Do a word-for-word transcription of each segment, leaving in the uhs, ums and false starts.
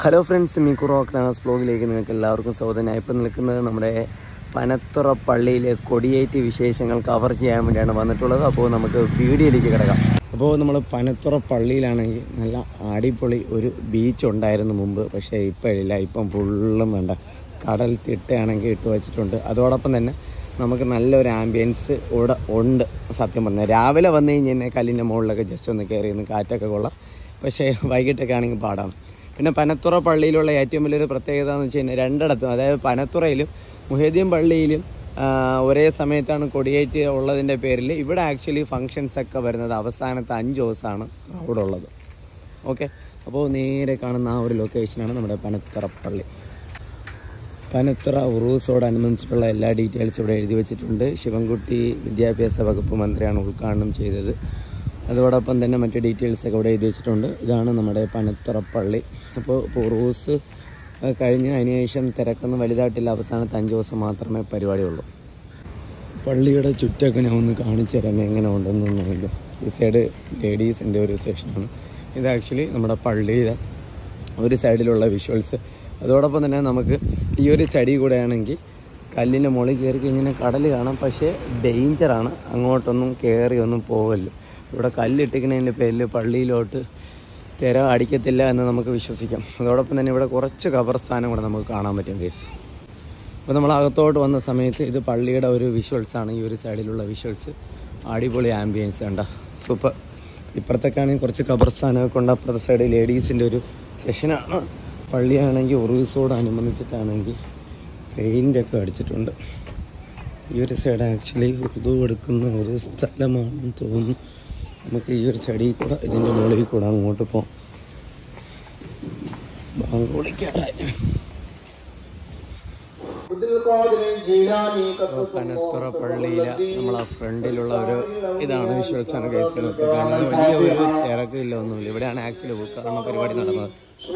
Hello friends, Mikku rock dance ബ്ലോഗിലേക്ക് നിങ്ങൾക്ക് എല്ലാവർക്കും സ്വാഗതം. ഞാൻ ഇപ്പോൾ നിൽക്കുന്നത് നമ്മുടെ പനത്തുറ പള്ളിയിലെ കൊടിയേറ്റ് വിശേഷങ്ങൾ കവർ ചെയ്യാൻ വേണ്ടിയാണ് വന്നിട്ടുള്ളത്. അപ്പോൾ നമുക്ക് വീഡിയോയിലേക്ക് കിടക്കാം. അപ്പോൾ നമ്മൾ പനത്തുറ പള്ളിയിലാണെങ്കിൽ നല്ല അടിപൊളി ഒരു ബീച്ച് ഉണ്ടായിരുന്നു മുമ്പ്, പക്ഷേ ഇപ്പോഴില്ല. ഇപ്പം ഫുള്ളും വേണ്ട കടൽ തിട്ടയാണെങ്കിൽ ഇട്ട് വെച്ചിട്ടുണ്ട്. അതോടൊപ്പം തന്നെ നമുക്ക് നല്ലൊരു ആംബിയൻസ് ഇവിടെ ഉണ്ട്. സത്യം പറഞ്ഞാൽ രാവിലെ വന്നു കഴിഞ്ഞാൽ കല്ലിൻ്റെ മുകളിലൊക്കെ ജസ്റ്റ് ഒന്ന് കയറി ഒന്ന് കാറ്റൊക്കെ കൊള്ളാം, പക്ഷേ വൈകിട്ടൊക്കെ ആണെങ്കിൽ പാടാം. പിന്നെ പനത്തുറ പള്ളിയിലുള്ള ഏറ്റവും വലിയൊരു പ്രത്യേകത എന്ന് വെച്ച് കഴിഞ്ഞാൽ രണ്ടിടത്തും, അതായത് പനത്തുറയിലും മുഹീദ്ദീൻ പള്ളിയിലും ഒരേ സമയത്താണ് കൊടിയേറ്റ് ഉള്ളതിൻ്റെ പേരിൽ ഇവിടെ ആക്ച്വലി ഫങ്ഷൻസൊക്കെ വരുന്നത് അവസാനത്തെ അഞ്ച് ദിവസമാണ് അവിടെ ഉള്ളത്. ഓക്കെ, അപ്പോൾ നേരെ കാണുന്ന ആ ഒരു ലൊക്കേഷനാണ് നമ്മുടെ പനത്തുറ പള്ളി. പനത്തുറ ഉറൂസോടനുബന്ധിച്ചിട്ടുള്ള എല്ലാ ഡീറ്റെയിൽസും ഇവിടെ എഴുതി വെച്ചിട്ടുണ്ട്. ശിവൻകുട്ടി വിദ്യാഭ്യാസ വകുപ്പ് മന്ത്രിയാണ് ഉദ്ഘാടനം ചെയ്തത്. അതോടൊപ്പം തന്നെ മറ്റ് ഡീറ്റെയിൽസൊക്കെ ഇവിടെ എഴുതി വെച്ചിട്ടുണ്ട്. ഇതാണ് നമ്മുടെ പനത്തുറ പള്ളി. അപ്പോൾ ഉറൂസ് കഴിഞ്ഞ് അതിന് ശേഷം തിരക്കൊന്നും വലുതായിട്ടില്ല. അവസാനത്തെ അഞ്ച് ദിവസം മാത്രമേ പരിപാടിയുള്ളൂ. പള്ളിയുടെ ചുറ്റൊക്കെ ഞാൻ ഒന്ന് കാണിച്ചു തരാം എങ്ങനെ ഉണ്ടെന്നൊന്നുമില്ല. ഈ സൈഡ് ലേഡീസിൻ്റെ ഒരു സെക്ഷനാണ്. ഇത് ആക്ച്വലി നമ്മുടെ പള്ളിയുടെ ഒരു സൈഡിലുള്ള വിഷ്വൽസ്. അതോടൊപ്പം തന്നെ നമുക്ക് ഈ ഒരു ചെടി കൂടെ ആണെങ്കിൽ കല്ലിൻ്റെ മുകളിൽ കയറി കഴിഞ്ഞാൽ കടൽ കാണാം, പക്ഷേ ഡേഞ്ചറാണ്. അങ്ങോട്ടൊന്നും കയറി ഒന്നും പോകല്ലോ. ഇവിടെ കല്ലിട്ടിക്കുന്നതിൻ്റെ പേരിൽ പള്ളിയിലോട്ട് തിര അടിക്കത്തില്ല എന്ന് നമുക്ക് വിശ്വസിക്കാം. അതോടൊപ്പം തന്നെ ഇവിടെ കുറച്ച് ഖബർസ്ഥാനം കൂടെ നമുക്ക് കാണാൻ പറ്റും കേസ്. അപ്പോൾ നമ്മൾ അകത്തോട്ട് വന്ന സമയത്ത് ഇത് പള്ളിയുടെ ഒരു വിഷ്വൽസാണ്. ഈ ഒരു സൈഡിലുള്ള വിഷ്വൽസ് അടിപൊളി ആംബിയൻസ് കണ്ട സൂപ്പർ. ഇപ്പുറത്തേക്കാണെങ്കിൽ കുറച്ച് ഖബർസ്ഥാനമൊക്കെ ഉണ്ട്. അപ്പുറത്തെ സൈഡ് ലേഡീസിൻ്റെ ഒരു സെഷനാണ്. പള്ളിയാണെങ്കിൽ ഉറൂസോടനുബന്ധിച്ചിട്ടാണെങ്കിൽ പെയിൻ്റൊക്കെ അടിച്ചിട്ടുണ്ട്. ഈ ഒരു സൈഡ് ആക്ച്വലി ഉറുദു എടുക്കുന്ന ഒരു സ്ഥലമാണെന്ന് തോന്നുന്നു. നമുക്ക് ഈ ഒരു സൈഡിൽ കൂടെ ഇതിൻ്റെ മുകളിൽ കൂടെ അങ്ങോട്ട് പോകാം. ബാങ്ക് വിളിക്കാറായി. പനത്തുറ പള്ളിയിലെ നമ്മളെ ഫ്രണ്ടിലുള്ള ഒരു ഇതാണ് വിശ്വസാണ് കേസ്. കാരണം വലിയ ഒരു തിരക്കില്ല, ഒന്നുമില്ല. ഇവിടെയാണ് ആക്ച്വലി ഉദ്ഘാടന പരിപാടി നടന്നത്.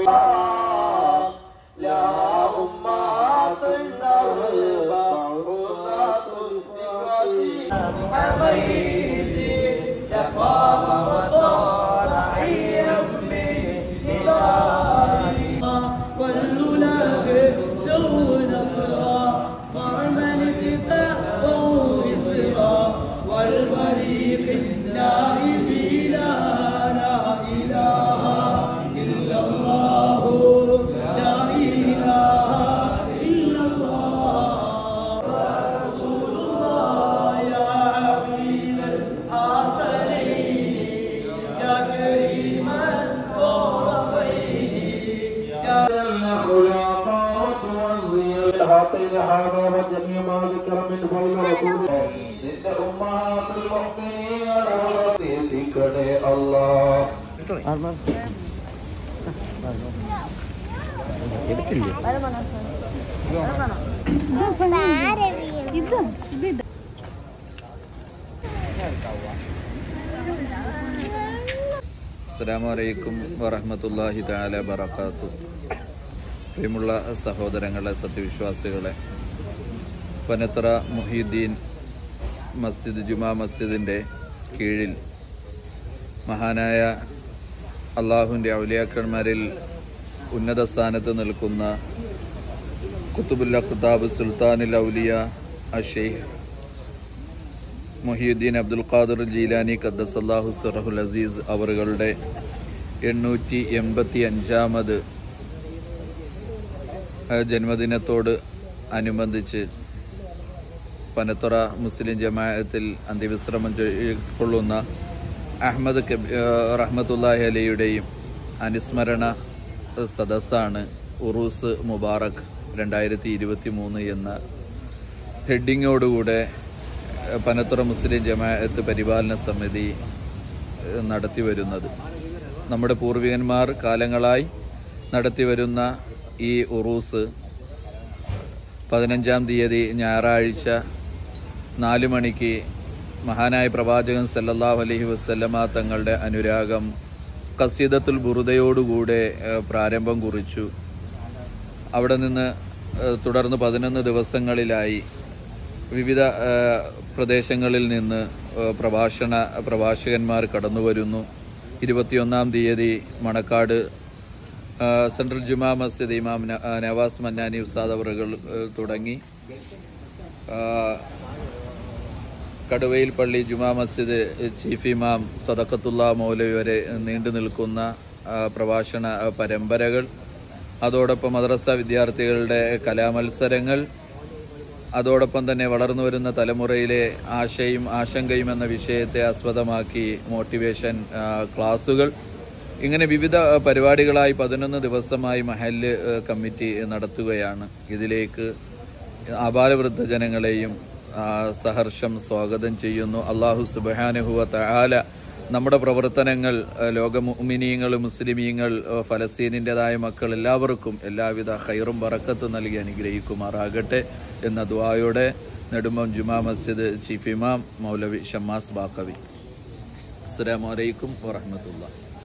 هذا وجميع ما ذكر من فضل رسول عند أمهات المؤمنين على رضيتك يا الله. അസ്സലാമു അലൈക്കും വറഹ്മത്തുള്ളാഹി തആല ബറകാതുഹു. പ്രിയമുള്ള സഹോദരങ്ങളെ, സത്യവിശ്വാസികളെ, പനത്തുറ മുഹീദ്ദീൻ മസ്ജിദ് ജുമാ മസ്ജിദിൻ്റെ കീഴിൽ മഹാനായ അള്ളാഹുവിൻ്റെ ഔലിയാക്കന്മാരിൽ ഉന്നത സ്ഥാനത്ത് നിൽക്കുന്ന ഖുതുബുൽ അഖ്താബ് സുൽത്താനുൽ ഔലിയ അഷെയ്ഖ് മുഹീദ്ദീൻ അബ്ദുൽ ഖാദിർ ജീലാനി ഖദ്ദസല്ലാഹു സിറഹുൽ അസീസ് അവറുകളുടെ എണ്ണൂറ്റി എൺപത്തി അഞ്ചാമത് ജന്മദിനത്തോട് അനുബന്ധിച്ച് പനത്തുറ മുസ്ലിം ജമാഅത്തിൽ അന്ത്യവിശ്രമം കൊള്ളുന്ന അഹമ്മദ് റഹ്മത്തുള്ളാഹി അലൈയുടെയും അനുസ്മരണ സദസ്സാണ് ഉറൂസ് മുബാറക് രണ്ടായിരത്തി ഇരുപത്തി മൂന്ന് എന്ന ഹെഡിങ്ങോടുകൂടെ പനത്തുറ മുസ്ലിം ജമാഅത്ത് പരിപാലന സമിതി നടത്തി വരുന്നത്. നമ്മുടെ പൂർവികന്മാർ കാലങ്ങളായി നടത്തിവരുന്ന ഈ ഉറൂസ് പതിനഞ്ചാം തീയതി ഞായറാഴ്ച നാല് മണിക്ക് മഹാനായ പ്രവാചകൻ സല്ലല്ലാഹു അലൈഹി വസല്ലമ തങ്ങളുടെ അനുരാഗം ഖസീദത്തുൽ ബുറുദയോടുകൂടെ പ്രാരംഭം കുറിച്ചു. അവിടെ നിന്ന് തുടർന്ന് പതിനൊന്ന് ദിവസങ്ങളിലായി വിവിധ പ്രദേശങ്ങളിൽ നിന്ന് പ്രഭാഷണ പ്രഭാഷകന്മാർ കടന്നു വരുന്നു. ഇരുപത്തിയൊന്നാം തീയതി മണക്കാട് സെൻട്രൽ ജുമാ മസ്ജിദ് ഇമാം നവാസ് മന്നാനി ഉസ്താദ് അവറുകൾ തുടങ്ങി കടുവയിൽ പള്ളി ജുമാ മസ്ജിദ് ചീഫ് ഇമാം സദഖത്തുള്ള മൗലവി വരെ നീണ്ടു നിൽക്കുന്ന പ്രഭാഷണ പരമ്പരകൾ, അതോടൊപ്പം മദ്രസ വിദ്യാർത്ഥികളുടെ കലാമത്സരങ്ങൾ, അതോടൊപ്പം തന്നെ വളർന്നു വരുന്ന തലമുറയിലെ ആശയും ആശങ്കയും എന്ന വിഷയത്തെ ആസ്പദമാക്കി മോട്ടിവേഷൻ ക്ലാസുകൾ, ഇങ്ങനെ വിവിധ പരിപാടികളായി പതിനൊന്ന് ദിവസമായി മഹല്ല് കമ്മിറ്റി നടത്തുകയാണ്. ഇതിലേക്ക് ആബാലവൃദ്ധ ജനങ്ങളെയും സഹർഷം സ്വാഗതം ചെയ്യുന്നു. അല്ലാഹു സുബ്ഹാനഹു വ തആല നമ്മുടെ പ്രവർത്തനങ്ങൾ ലോക മുഅ്മിനീങ്ങൾ, മുസ്ലിമീങ്ങൾ, ഫലസ്തീനിൻ്റെതായ മക്കൾ എല്ലാവർക്കും എല്ലാവിധ ഖൈറും ബറക്കത്തും നൽകി അനുഗ്രഹിക്കുമാറാകട്ടെ എന്ന ദുആയോടെ നെടുമ്പം ജുമാ മസ്ജിദ് ചീഫ് ഇമാം മൗലവി ഷമ്മാസ് ബാഖവി. അസ്സലാമു അലൈക്കും വറഹ്മത്തുള്ളാഹി.